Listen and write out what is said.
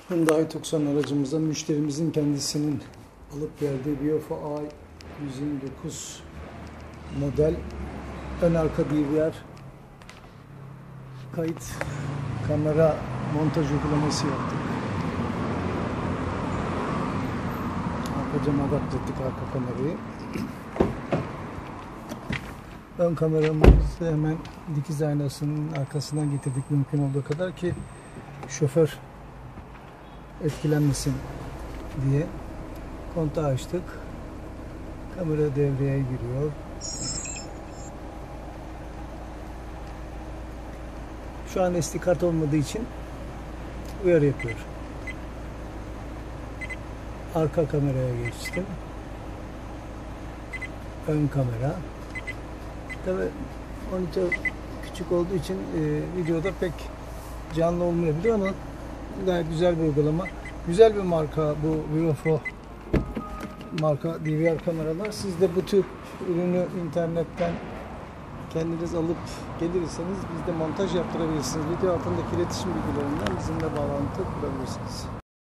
Hyundai Tucson aracımıza müşterimizin kendisinin alıp verdiği Viofo A129 model ön arka DVR kayıt kamera montaj uygulaması yaptık. Arka cama adapte ettik arka kamerayı. Ön kameramızı hemen dikiz aynasının arkasından getirdik mümkün olduğu kadar ki şoför etkilenmesin diye. Kontağı açtık. Kamera devreye giriyor. Şu an SD kart olmadığı için uyarı yapıyor. Arka kameraya geçtim. Ön kamera. Tabii monitör küçük olduğu için videoda pek canlı olmayabilir ama gayet güzel bir uygulama. Güzel bir marka bu Viofo marka DVR kameralar. Siz de bu tür ürünü internetten kendiniz alıp gelirseniz bizde montaj yaptırabilirsiniz. Video altındaki iletişim bilgilerinden bizimle bağlantı kurabilirsiniz.